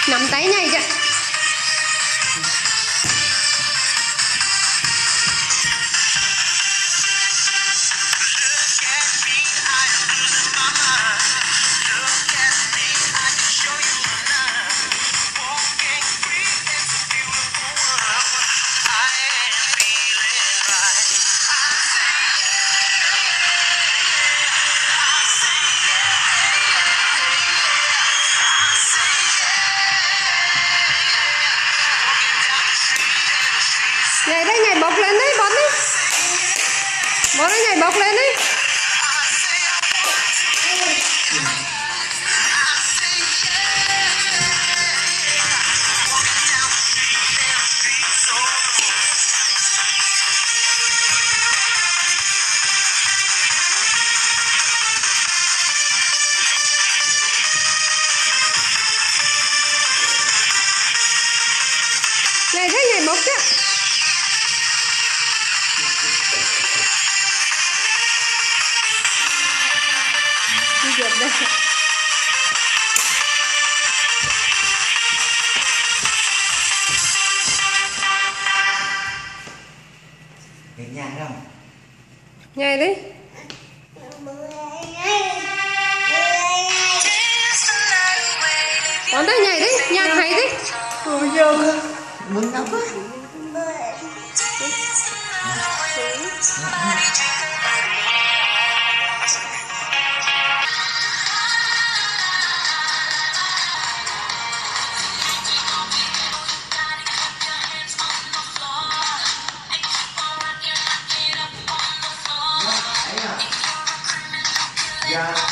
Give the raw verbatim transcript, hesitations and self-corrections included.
Nắm tay nhảy chứ. Nhảy đây, nhảy bốc lên đấy, bón đi. Bón đây, nhảy bốc lên đi. Nhảy đây, nhảy bốc chứ. Dẹp đây. Nhảy không? Nhảy đi. Con tay nhảy đi, nhạc hay đi. Ôi giời, mừng lắm quá. Yeah.